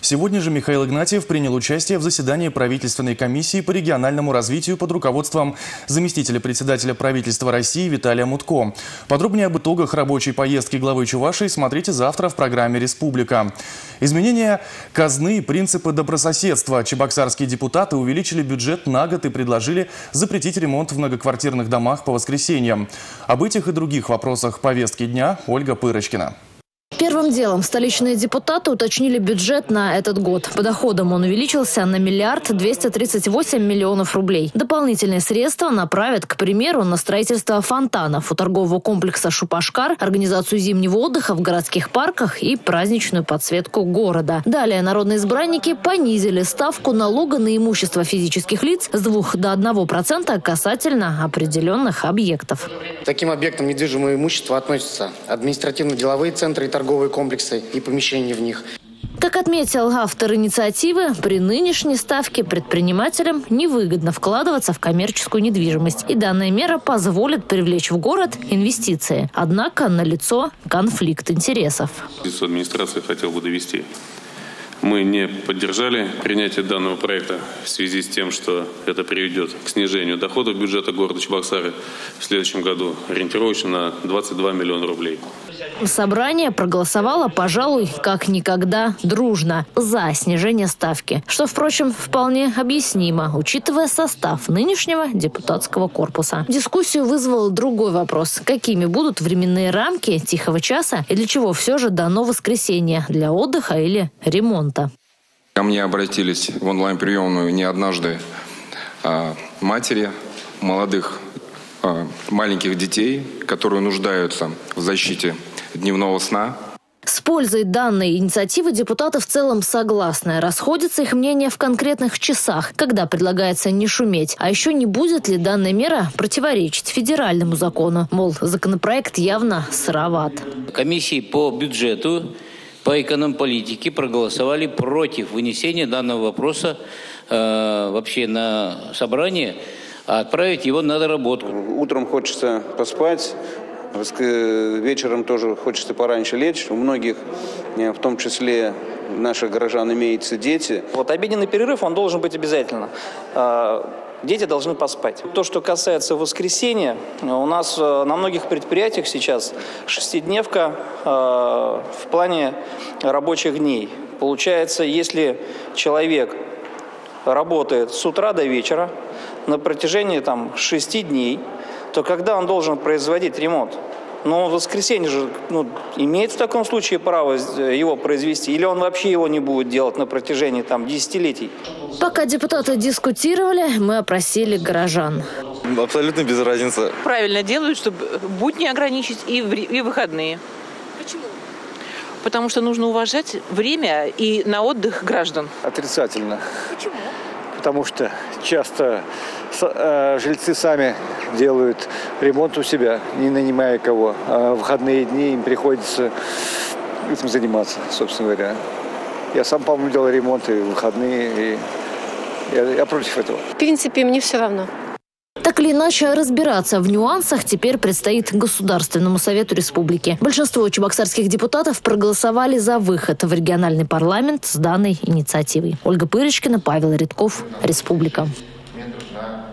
Сегодня же Михаил Игнатьев принял участие в заседании правительственной комиссии по региональному развитию под руководством заместителя председателя правительства России Виталия Мутко. Подробнее об итогах рабочей поездки главы Чувашии смотрите завтра в программе «Республика». Изменения казны и принципы добрососедства. Чебоксарские депутаты увеличили бюджет на год и предложили запретить ремонт в многоквартирных домах по воскресеньям. Об этих и других вопросах повестки дня Ольга Пырочкина. Первым делом столичные депутаты уточнили бюджет на этот год. По доходам он увеличился на 1 238 миллионов рублей. Дополнительные средства направят, к примеру, на строительство фонтанов у торгового комплекса «Шупашкар», организацию зимнего отдыха в городских парках и праздничную подсветку города. Далее народные избранники понизили ставку налога на имущество физических лиц с 2 до 1% касательно определенных объектов. К таким объектам недвижимого имущества относятся административно-деловые центры и торговые комплексы и помещения в них. Как отметил автор инициативы, при нынешней ставке предпринимателям невыгодно вкладываться в коммерческую недвижимость. И данная мера позволит привлечь в город инвестиции. Однако налицо конфликт интересов. Из администрации хотел бы довести. Мы не поддержали принятие данного проекта в связи с тем, что это приведет к снижению доходов бюджета города Чебоксары в следующем году ориентировочно на 22 миллиона рублей. Собрание проголосовало, пожалуй, как никогда дружно за снижение ставки. Что, впрочем, вполне объяснимо, учитывая состав нынешнего депутатского корпуса. Дискуссию вызвал другой вопрос. Какими будут временные рамки тихого часа и для чего все же дано воскресенье? Для отдыха или ремонта? Ко мне обратились в онлайн-приемную не однажды матери молодых маленьких детей, которые нуждаются в защите дневного сна. С пользой данной инициативы депутаты в целом согласны. Расходятся их мнения в конкретных часах, когда предлагается не шуметь. А еще не будет ли данная мера противоречить федеральному закону? Мол, законопроект явно сыроват. Комиссии по бюджету, по экономполитике проголосовали против вынесения данного вопроса вообще на собрание, а отправить его на доработку. Утром хочется поспать, вечером тоже хочется пораньше лечь. У многих, в том числе наших горожан, имеются дети. Вот обеденный перерыв, он должен быть обязательно. Дети должны поспать. То, что касается воскресенья, у нас на многих предприятиях сейчас шестидневка в плане рабочих дней. Получается, если человек работает с утра до вечера на протяжении 6 дней, то когда он должен производить ремонт? Но в воскресенье же имеет в таком случае право его произвести, или он вообще его не будет делать на протяжении десятилетий? Пока депутаты дискутировали, мы опросили горожан. Абсолютно без разницы. Правильно делают, чтобы будни ограничить и выходные. Почему? Потому что нужно уважать время и на отдых граждан. Отрицательно. Почему? Потому что часто жильцы сами делают ремонт у себя, не нанимая кого. А в выходные дни им приходится этим заниматься, собственно говоря. Я сам, по-моему, делал ремонт и в выходные, и я против этого. В принципе, мне все равно. Так или иначе, разбираться в нюансах теперь предстоит Государственному совету республики. Большинство чебоксарских депутатов проголосовали за выход в региональный парламент с данной инициативой. Ольга Пырочкина, Павел Редков, Республика.